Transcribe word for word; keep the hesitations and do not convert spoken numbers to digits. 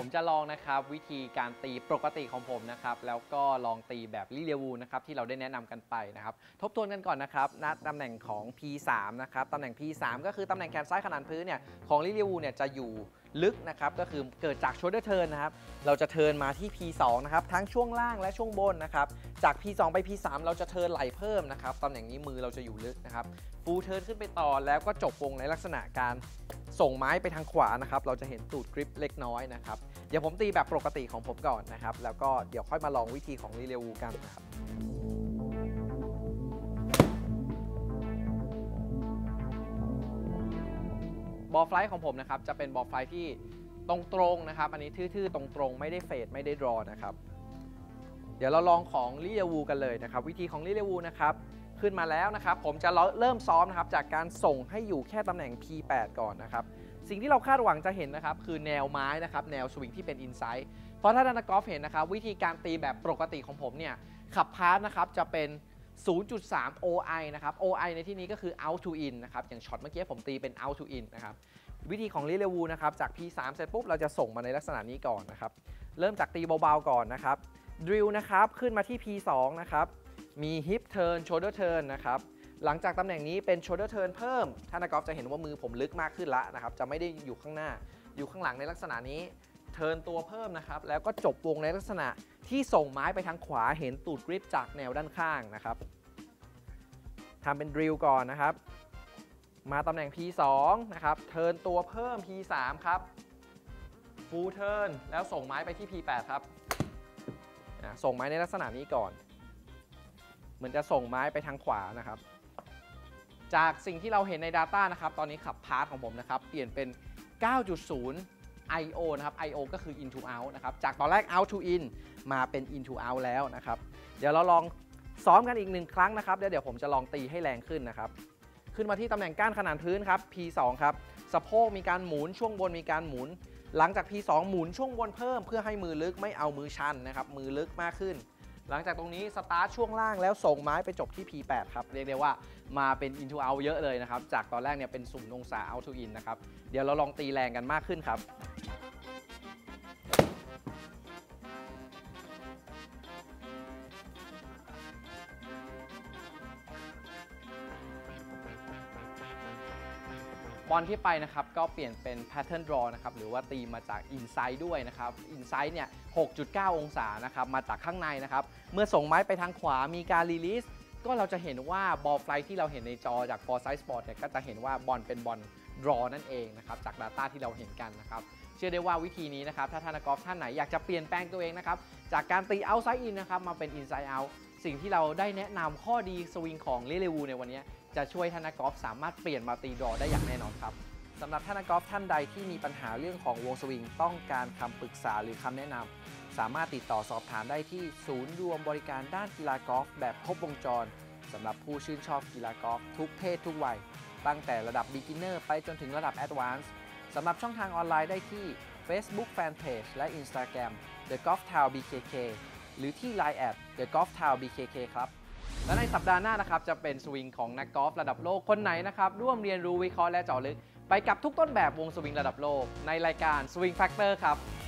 จะลองนะครับวิธีการตีปกติของผมนะครับแล้วก็ลองตีแบบลิเลียวูนะครับที่เราได้แนะนำกันไปนะครับทบทวนกันก่อนนะครับณตำแหน่งของ พี สาม นะครับตำแหน่ง พี สาม ก็คือตำแหน่งแขนซ้ายขนานพื้นเนี่ยของลิเลียวูเนี่ยจะอยู่ลึกนะครับก็คือเกิดจากโชลเดอร์เทิร์นนะครับเราจะเทิร์นมาที่ พี สอง นะครับทั้งช่วงล่างและช่วงบนนะครับจาก พี สอง ไป พี สาม เราจะเทิร์นไหลเพิ่มนะครับตำแหน่งนี้มือเราจะอยู่ลึกนะครับฟูลเทิร์นขึ้นไปต่อแล้วก็จบวงในลักษณะการส่งไม้ไปทางขวานะครับเราจะเห็นตูดกริปเล็กน้อยนะครับเดี๋ยวผมตีแบบปกติของผมก่อนนะครับแล้วก็เดี๋ยวค่อยมาลองวิธีของลิเลียวูกันนะครับบอลไฟล์ของผมนะครับจะเป็นบอลไฟล์ที่ตรงๆนะครับอันนี้ทื่อๆตรงๆไม่ได้เฟดไม่ได้ดรอนะครับเดี๋ยวเราลองของลิเลียวูกันเลยนะครับวิธีของลิเลียวูนะครับขึ้นมาแล้วนะครับผมจะเริ่มซ้อมนะครับจากการส่งให้อยู่แค่ตำแหน่ง พี แปด ก่อนนะครับสิ่งที่เราคาดหวังจะเห็นนะครับคือแนวไม้นะครับแนวสวิงที่เป็นอินไซด์เพราะถ้านักกอล์ฟเห็นนะครับวิธีการตีแบบปกติของผมเนี่ยขับพาสนะครับจะเป็น ศูนย์จุดสาม โอ ไอ นะครับ โอ ไอ ในที่นี้ก็คือ out to in นะครับอย่างช็อตเมื่อกี้ผมตีเป็น out to in นะครับวิธีของลิเลียวูนะครับจาก พี สาม เสร็จปุ๊บเราจะส่งมาในลักษณะนี้ก่อนนะครับเริ่มจากตีเบาๆก่อนนะครับดริลนะครับขึ้นมาที่ พี สอง นะครับมี hip turn shoulder turn นะครับหลังจากตำแหน่งนี้เป็น shoulder turn เพิ่มถ้านักกอล์ฟจะเห็นว่ามือผมลึกมากขึ้นละนะครับจะไม่ได้อยู่ข้างหน้าอยู่ข้างหลังในลักษณะนี้เทิร์นตัวเพิ่มนะครับแล้วก็จบวงในลักษณะที่ส่งไม้ไปทางขวาเห็นตูดกริปจากแนวด้านข้างนะครับทำเป็นดริลก่อนนะครับมาตำแหน่ง พี สอง นะครับเทิร์นตัวเพิ่ม พี สาม ครับฟูลเทิร์นแล้วส่งไม้ไปที่ พี แปด ครับส่งไม้ในลักษณะนี้ก่อนเหมือนจะส่งไม้ไปทางขวานะครับจากสิ่งที่เราเห็นใน Data นะครับตอนนี้ขับพาสของผมนะครับเปลี่ยนเป็น เก้าจุดศูนย์ ไอ โอ นะครับ ไอ โอ ก็คือ in to out นะครับจากตอนแรก out to in มาเป็น in to out แล้วนะครับเดี๋ยวเราลองซ้อมกันอีกหนึ่งครั้งนะครับเดี๋ยวเดี๋ยวผมจะลองตีให้แรงขึ้นนะครับขึ้นมาที่ตำแหน่งก้านขนานพื้นครับ พี สอง ครับสะโพกมีการหมุนช่วงบนมีการหมุนหลังจาก พี สอง หมุนช่วงบนเพิ่มเพื่อให้มือลึกไม่เอามือชันนะครับมือลึกมากขึ้นหลังจากตรงนี้สตาร์ทช่วงล่างแล้วส่งไม้ไปจบที่ พี แปด ครับเรียกได้ว่ามาเป็น in to out เยอะเลยนะครับจากตอนแรกเนี่ยเป็นศูนย์องศา out to in นะครับเดี๋ยวเราลองตีแรงกันมากขึ้นครับบอลที่ไปนะครับก็เปลี่ยนเป็น pattern draw นะครับหรือว่าตีมาจาก inside ด้วยนะครับ inside เนี่ย หกจุดเก้า องศานะครับมาจากข้างในนะครับเมื่อส่งไม้ไปทางขวามีการ release ก็เราจะเห็นว่าบอลไฟล์ที่เราเห็นในจอจาก Foresight Sport เนี่ยก็จะเห็นว่าบอลเป็นบอล draw นั่นเองนะครับจาก Data ที่เราเห็นกันนะครับเชื่อได้ว่าวิธีนี้นะครับถ้าท่านนักกอล์ฟท่านไหนอยากจะเปลี่ยนแปลงตัวเองนะครับจากการตี outside in นะครับมาเป็น inside out สิ่งที่เราได้แนะนำข้อดีสวิงของลิเลียวูในวันนี้จะช่วยท่านนักกอล์ฟสามารถเปลี่ยนมาตีดรอได้อย่างแน่นอนครับสำหรับท่านนักกอล์ฟท่านใดที่มีปัญหาเรื่องของวงสวิงต้องการคำปรึกษาหรือคำแนะนำสามารถติดต่อสอบถามได้ที่ศูนย์รวมบริการด้านกีฬากอล์ฟแบบครบวงจรสำหรับผู้ชื่นชอบกีฬากอล์ฟทุกเพศทุกวัยตั้งแต่ระดับ Beginner ไปจนถึงระดับ Advanced สำหรับช่องทางออนไลน์ได้ที่ Facebook Fanpage และ Instagram The Golf Town บี เค เค หรือที่ ไลน์ แอท The Golf Town บี เค เค ครับและในสัปดาห์หน้านะครับจะเป็นสวิงของนักกอล์ฟระดับโลกคนไหนนะครับร่วมเรียนรู้วิเคราะห์และเจาะลึกไปกับทุกต้นแบบวงสวิงระดับโลกในรายการ Swing Factor ครับ